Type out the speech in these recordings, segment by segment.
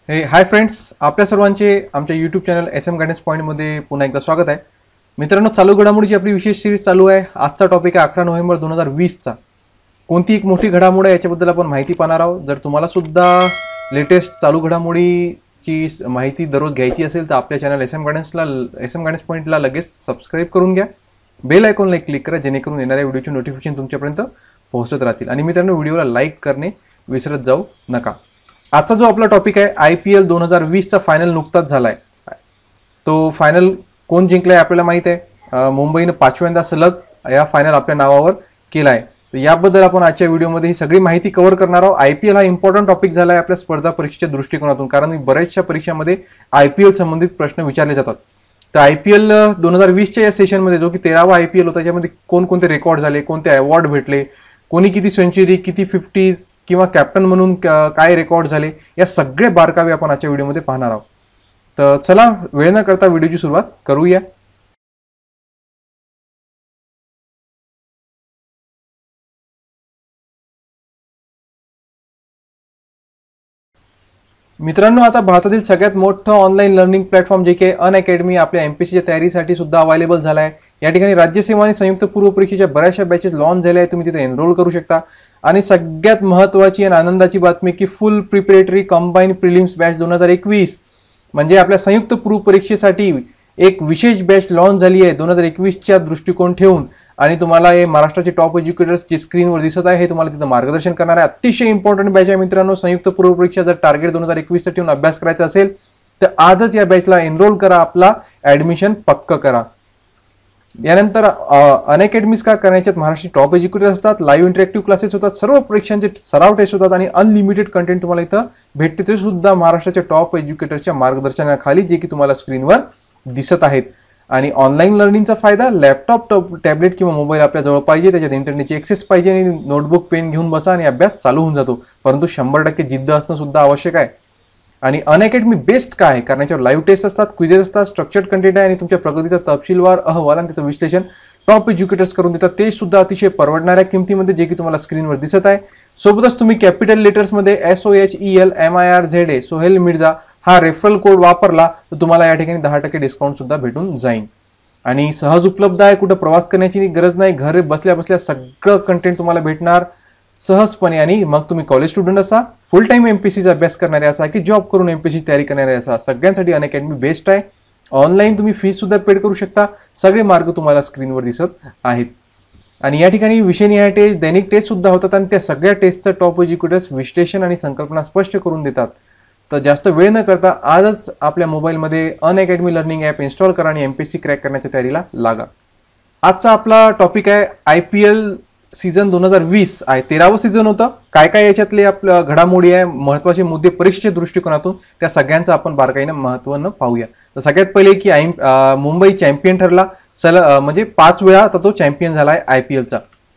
Hi friends, आपल्या सर्वांचे आमच्या यूट्यूब चॅनल SM गायडन्स पॉईंटमध्ये पुन्हा एकदा स्वागत आहे. मित्रांनो, चालू घडामोडीची आपली विशेष सिरीज चालू आहे. आजचा टॉपिक आहे 11 नोव्हेंबर 2020चा. कोणती एक मोठी घडामोड आहे याच्याबद्दल आपण माहिती पाहणार आहोत. जर तुम्हाला सुद्धा लेटेस्ट चालू घडामोडीची माहिती दररोज घ्यायची असेल तर आपल्या चॅनल SM गायडन्स पॉईंटला लगेच सबस्क्राईब करून घ्या. बेल आयकॉनला क्लिक करा जेणेकरून येणाऱ्या व्हिडिओचे नोटिफिकेशन तुमच्यापर्यंत पोहोचत राहतील. आणि मित्रांनो, व्हिडिओला लाईक करणे विसरत जाऊ नका. आजचा जो आपला टॉपिक आहे IPL 2020चा फायनल नुकताच झालाय. तो फायनल कोण जिंकलाय आपल्याला माहित आहे. मुंबईनं 5व्यांदा सलग या फायनल आपल्या नावावर केलाय. तर याबद्दल आपण आजच्या व्हिडिओमध्ये ही सगळी माहिती कव्हर करणार आहोत. IPL हा इम्पॉर्टंट टॉपिक झालाय आपल्या स्पर्धा परीक्षेच्या दृष्टिकोनातून, कारण बऱ्याचशा परीक्षांमध्ये IPL संबंधित प्रश्न विचारले जातात. तर IPL 2020च्या या सेशनमध्ये, जो की 13वा IPL होता, त्याच्यामध्ये कोणकोणते रेकॉर्ड झाले, कोणते अवॉर्ड भेटले, कोणी किती सेंचुरी, किती 50s किंवा कॅप्टन म्हणून काय रेकॉर्ड झाले, या सगळे बारकावे आपण आजच्या व्हिडिओमध्ये पाहणार आहोत. तर चला, वेळ न करता व्हिडिओची सुरुवात करूया. मित्रांनो, आता भारतातील सगळ्यात मोठं ऑनलाईन लर्निंग प्लॅटफॉर्म जे की अनअकॅडमी आपल्या MPSCच्या तयारीसाठी सुद्धा अवेलेबल झाला आहे. या ठिकाणी राज्यसेवा आणि संयुक्त पूर्व परीक्षेच्या बऱ्याचशा बॅचेस लॉन्च झाल्या आहेत. तुम्ही तिथे एनरोल करू शकता. आणि सगळ्यात महत्त्वाची आणि आनंदाची बातमी की full preparatory combine prelims batch 2021 म्हणजे आपल्या संयुक्त पूर्व परीक्षेसाठी एक विशेष बॅच लॉन्च झाली आहे 2021च्या दृष्टिकोन ठेवून. आणि तुम्हाला हे महाराष्ट्राचे टॉप एज्युकेटर्स जे स्क्रीनवर दिसत आहे हे तुम्हाला तिथं मार्गदर्शन करणार आहे. अतिशय इम्पॉर्टंट बॅच आहे मित्रांनो. संयुक्त पूर्व परीक्षा जर टार्गेट 2021 साठी अभ्यास करायचा असेल तर आजच या बॅचला एनरोल करा, आपला ऍडमिशन पक्क करा. यानंतर अनअकॅडमीज का करण्याच्यात महाराष्ट्र टॉप एज्युकेटर असतात, लाईव्ह इंटरॅक्टिव्ह क्लासेस होतात, सर्व परीक्षांचे सराव टेस्ट होतात आणि अनलिमिटेड कंटेंट तुम्हाला इथं भेटते. ते सुद्धा महाराष्ट्राच्या टॉप एज्युकेटरच्या मार्गदर्शनाखाली, जे की तुम्हाला स्क्रीनवर दिसत आहेत. आणि ऑनलाईन लर्निंगचा फायदा, लॅपटॉप, टॅबलेट किंवा मोबाईल आपल्या जवळ पाहिजे, त्याच्यात इंटरनेटची ऍक्सेस पाहिजे आणि नोटबुक पेन घेऊन बसा आणि अभ्यास चालू होऊन जातो. परंतु 100% जिद्द असणं सुद्धा आवश्यक आहे. आणि अनअकॅडमी बेस्ट काय, कारण याच्यावर लाईव्ह टेस्ट असतात, क्विजेस असतात, स्ट्रक्चर्ड कंटेंट आहे आणि तुमच्या प्रगतीचा तपशीलवार अहवाल आणि त्याचं विश्लेषण टॉप एज्युकेटर्स करून देतात. ते सुद्धा अतिशय परवडणाऱ्या किमतीमध्ये, जे की तुम्हाला स्क्रीनवर दिसत आहे. सोबतच तुम्ही कॅपिटल लेटर्समध्ये SOHELMIRZA सोहेल मिर्झा हा रेफरल कोड वापरला तर तुम्हाला या ठिकाणी 10% डिस्काउंट सुद्धा भेटून जाईल. आणि सहज उपलब्ध आहे, कुठं प्रवास करण्याची गरज नाही, घर बसल्या बसल्या सगळं कंटेंट तुम्हाला भेटणार सहजपणे. आणि मग तुम्ही कॉलेज स्टुडंट असा, फुल टाइम MPSCचा अभ्यास करणारे असा, की जॉब करून MPSCची तयारी करणारे असा, सगळ्यांसाठी अनअकॅडमी बेस्ट आहे. ऑनलाईन तुम्ही फीस सुद्धा पेड करू शकता. सगळे मार्ग तुम्हाला स्क्रीनवर दिसत आहेत. आणि या ठिकाणी विषयनिहाय टेस्ट, दैनिक टेस्ट सुद्धा होतात आणि त्या सगळ्या टेस्टचं टॉप एज्युकेटर्स विश्लेषण आणि संकल्पना स्पष्ट करून देतात. तर जास्त वेळ न करता आजच आपल्या मोबाईलमध्ये अनअकॅडमी लर्निंग ॲप इन्स्टॉल करा आणि MPSC क्रॅक करण्याच्या तयारीला लागा. आजचा आपला टॉपिक आहे IPL सीझन 2020 आहे. 13वं सीझन होतं. काय काय याच्यातले आपल्या घडामोडी आहे, महत्वाचे मुद्दे परीक्षेच्या दृष्टिकोनातून, त्या सगळ्यांचं आपण बारकाईनं महत्त्वानं पाहूया. तर सगळ्यात पहिले की मुंबई चॅम्पियन ठरला. म्हणजे 5 वेळा आता तो चॅम्पियन झाला आहे IPLचा.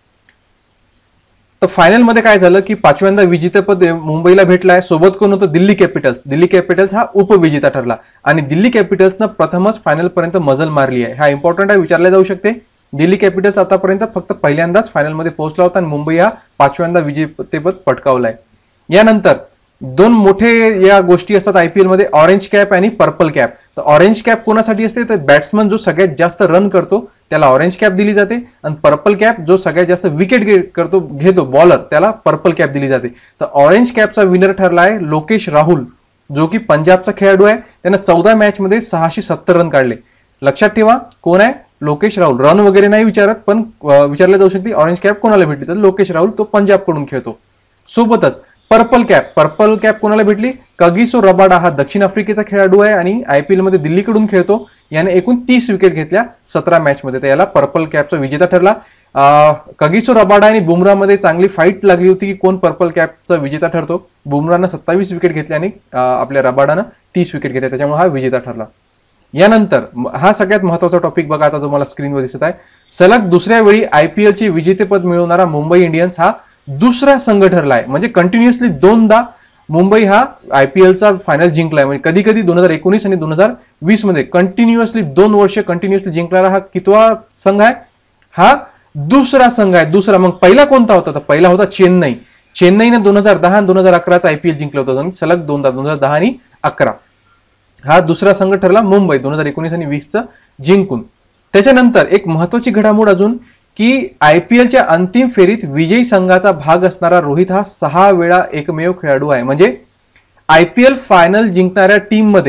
तर फायनलमध्ये काय झालं की 5व्यांदा विजेतेपद मुंबईला भेटलं आहे. सोबत कोण होतं? दिल्ली कॅपिटल्स. दिल्ली कॅपिटल्स हा उपविजेता ठरला आणि दिल्ली कॅपिटल्सनं प्रथमच फायनलपर्यंत मजल मारली आहे. हा इम्पॉर्टंट आहे, विचारले जाऊ शकते. दिल्ली कॅपिटल्स आतापर्यंत फक्त पहिल्यांदाच फायनलमध्ये पोहोचला होता आणि मुंबई हा 5व्यांदा विजेतेपद पटकावलाय. यानंतर 2 मोठे या गोष्टी असतात IPL मध्ये, ऑरेंज कॅप आणि पर्पल कॅप. तर ऑरेंज कॅप कोणासाठी असते? तर बॅट्समन जो सगळ्यात जास्त रन करतो त्याला ऑरेंज कॅप दिली जाते आणि पर्पल कॅप जो सगळ्यात जास्त विकेट घेतो बॉलर, त्याला पर्पल कॅप दिली जाते. तर ऑरेंज कॅपचा विनर ठरला आहे लोकेश राहुल, जो की पंजाबचा खेळाडू आहे. त्यानं 14 मॅचमध्ये 670 रन काढले. लक्षात ठेवा, कोण आहे? लोकेश राहुल. रन वगैरे नाही विचारत, पण विचारले जाऊ शकते ऑरेंज कॅप कोणाला भेटली, तर लोकेश राहुल, तो पंजाबकडून खेळतो. सोबतच पर्पल कॅप कोणाला भेटली? कगिसो रबाडा हा दक्षिण आफ्रिकेचा खेळाडू आहे आणि IPL मध्ये दिल्लीकडून खेळतो. याने एकूण 30 विकेट घेतल्या 17 मॅचमध्ये. तर याला पर्पल कॅपचा विजेता ठरला. कगिसो रबाडा आणि बुमरामध्ये चांगली फाईट लागली होती की कोण पर्पल कॅपचा विजेता ठरतो. बुमरानं 27 विकेट घेतल्या आणि आपल्या रबाडानं 30 विकेट घेतल्या, त्याच्यामुळे हा विजेता ठरला. यानंतर हा सगळ्यात महत्वाचा टॉपिक बघा, आता जो मला स्क्रीनवर दिसत आहे. सलग दुसऱ्या वेळी IPLचे विजेतेपद मिळवणारा मुंबई इंडियन्स हा दुसरा संघ ठरला आहे. म्हणजे कंटिन्युअसली 2दा मुंबई हा IPLचा फायनल जिंकलाय. म्हणजे कधी कधी 2019 आणि 2020 मध्ये कंटिन्युअसली 2 वर्ष कंटिन्युअसली जिंकणारा हा कितवा संघ आहे? हा दुसरा संघ आहे. दुसरा. मग पहिला कोणता होता? तर पहिला होता चेन्नईने 2010 आणि 2011चा IPL जिंकलं होतं. सलग 2दा 2010 आणि 11. हा दुसरा संघ ठरला मुंबई 2019 आणि 20चं जिंकून. त्याच्यानंतर एक महत्वाची घडामोड अजून की IPLच्या अंतिम फेरीत विजयी संघाचा भाग असणारा रोहित हा 6 वेळा एकमेव खेळाडू आहे. म्हणजे IPL फायनल जिंकणाऱ्या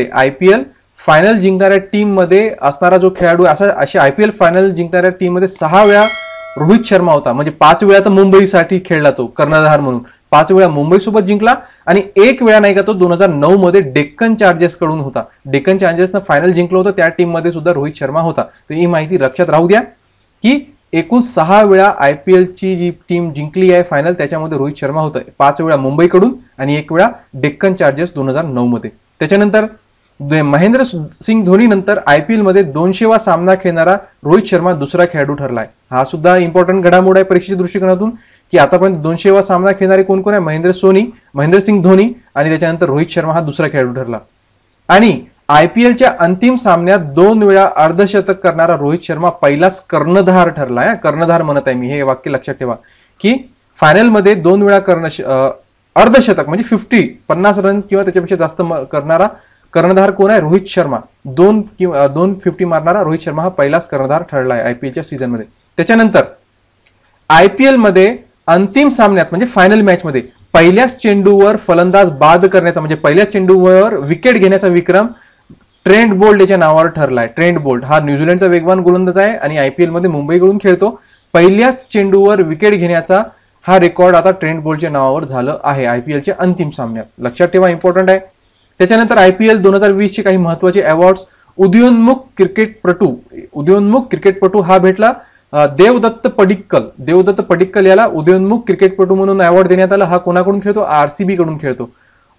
टीम मध्ये असणारा जो खेळाडू अशा IPL फायनल जिंकणाऱ्या टीम मध्ये 6 वेळा रोहित शर्मा होता. म्हणजे 5 वेळा तर मुंबईसाठी खेळला तो कर्णधार म्हणून, 5 वेळा मुंबई सोबत जिंकला आणि 1 वेळा नाही का तो 2009 मध्ये डेक्कन चार्जर्स कडून होता. डेक्कन चार्जर्सनं फायनल जिंकलं होतं, त्या टीम मध्ये सुद्धा रोहित शर्मा होता. तर ही माहिती लक्षात राहू द्या की एकूण 6 वेळा IPLची जी टीम जिंकली आहे फायनल त्याच्यामध्ये रोहित शर्मा होतं. 5 वेळा मुंबईकडून आणि 1 वेळा डेक्कन चार्जर्स 2009 मध्ये. त्याच्यानंतर महेंद्र सिंग धोनी नंतर IPL मध्ये 200वा सामना खेळणारा रोहित शर्मा दुसरा खेळाडू ठरलाय. हा सुद्धा इम्पॉर्टंट घडामोड आहे परीक्षेच्या दृष्टिकोनातून की आतापर्यंत 200वा सामना खेळणारे कोण कोण आहे? महेंद्र सिंग धोनी आणि त्याच्यानंतर रोहित शर्मा हा दुसरा खेळाडू ठरला. आणि IPLच्या अंतिम सामन्यात 2 वेळा अर्धशतक करणारा रोहित शर्मा पहिलाच कर्णधार ठरलाय. कर्णधार म्हणत आहे मी, हे वाक्य लक्षात ठेवा की फायनलमध्ये 2 वेळा अर्धशतक म्हणजे 50 रन किंवा त्याच्यापेक्षा जास्त करणारा कर्णधार कोण आहे? रोहित शर्मा. 250 मारणारा रोहित शर्मा हा पहिलाच कर्णधार ठरलाय IPLच्या सीझन मध्ये. त्याच्यानंतर IPL मध्ये अंतिम सामन्यात म्हणजे फायनल मॅच मध्ये पहिल्याच चेंडूवर फलंदाज बाद करण्याचा म्हणजे पहिल्याच चेंडूवर विकेट घेण्याचा विक्रम ट्रेंट बोल्ट याच्या नावावर ठरलाय. ट्रेंट बोल्ट हा न्यूझीलंडचा वेगवान गोलंदाज आहे आणि IPL मध्ये मुंबईकडून खेळतो. पहिल्याच चेंडूवर विकेट घेण्याचा हा रेकॉर्ड आता ट्रेंट बोल्टच्या नावावर झालं आहे IPLच्या अंतिम सामन्यात. लक्षात ठेवा, इम्पॉर्टंट आहे. त्याच्यानंतर IPL 2020 चे काही महत्वाचे अवॉर्ड्स. उदयोन्मुख क्रिकेटपटू हा भेटला देवदत्त पडिक्कल याला उदयोन्मुख क्रिकेटपटू म्हणून अवॉर्ड देण्यात आला. हा कोणाकडून खेळतो? RCB कडून खेळतो.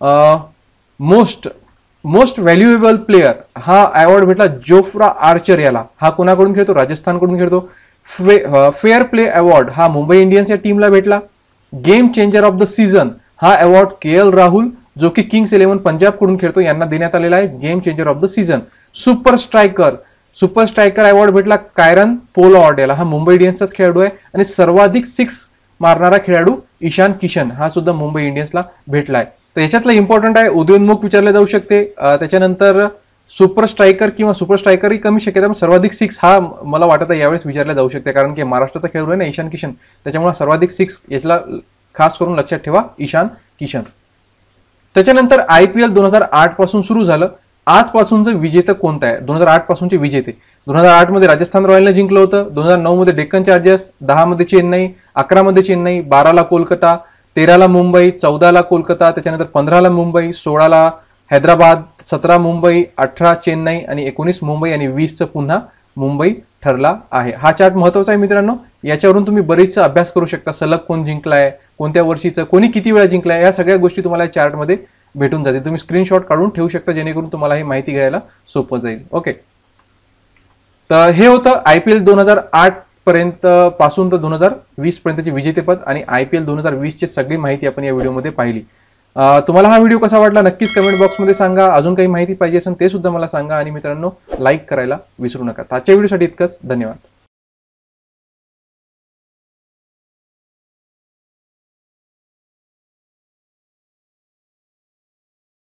मोस्ट व्हॅल्युएबल प्लेयर हा अवॉर्ड भेटला जोफ्रा आर्चर याला. हा कोणाकडून खेळतो? राजस्थानकडून खेळतो. फेअर प्ले अवॉर्ड हा मुंबई इंडियन्स या टीमला भेटला. Game changer of the season हा अवॉर्ड KL राहुल जो की किंग्स 11 पंजाब कडून खेळतो यांना देण्यात आलेला आहे. Game changer of the season. Super striker award भेटला कायरन पोलार्ड याला. हा मुंबई इंडियन्सचाच खेळाडू आहे. आणि सर्वाधिक 6 मारणारा खेळाडू ईशान किशन हा सुद्धा मुंबई इंडियन्सला भेटला आहे. तर याच्यातलं इम्पॉर्टंट आहे उदयोन्मुख विचारले जाऊ शकते. त्याच्यानंतर सुपर स्ट्रायकरही कमी शक्यता पण सर्वाधिक 6 हा मला वाटत आहे यावेळेस विचारला जाऊ शकते कारण की महाराष्ट्राचा खेळाडू आहे ना ईशान किशन, त्याच्यामुळे सर्वाधिक 6 याला खास करून लक्षात ठेवा ईशान किशन. त्याच्यानंतर IPL 2008 पासून सुरू झालं. आजपासूनचं विजेतं कोणतं आहे? 2008 पासूनचे विजेते. 2008 मध्ये राजस्थान रॉयलने जिंकलं होतं. 2009 मध्ये डेक्कन चार्जर्स, 10 मध्ये चेन्नई, 11 मध्ये चेन्नई, 12 ला कोलकाता, 13 ला मुंबई, 14 ला कोलकाता, त्याच्यानंतर 15 ला मुंबई, 16 ला हैदराबाद, 17 मुंबई, 18 चेन्नई आणि 19 मुंबई आणि 20चं पुन्हा मुंबई ठरला आहे. हा चार्ट महत्वाचा आहे मित्रांनो. याच्यावरून तुम्ही बरेचसा अभ्यास करू शकता. सलग कोण जिंकलाय, कोणत्या वर्षीचं, कोणी किती वेळा जिंकलाय, या सगळ्या गोष्टी तुम्हाला या चार्टमध्ये भेटून जातील. तुम्ही स्क्रीनशॉट काढून ठेवू शकता जेणेकरून तुम्हाला ही माहिती घ्यायला सोपं जाईल. ओके, तर हे होतं IPL 2008 पर्यंत पासून तर 2020 पर्यंतचे विजेतेपद आणि IPL 2020 ची सगळी माहिती आपण या व्हिडिओमध्ये पाहिली. तुम्हाला हा व्हिडिओ कसा वाटला नक्कीच कमेंट बॉक्समध्ये सांगा. अजून काही माहिती पाहिजे असेल ते सुद्धा मला सांगा आणि मित्रांनो लाईक करायला विसरू नका. आजच्या व्हिडिओसाठी इतकंच. धन्यवाद.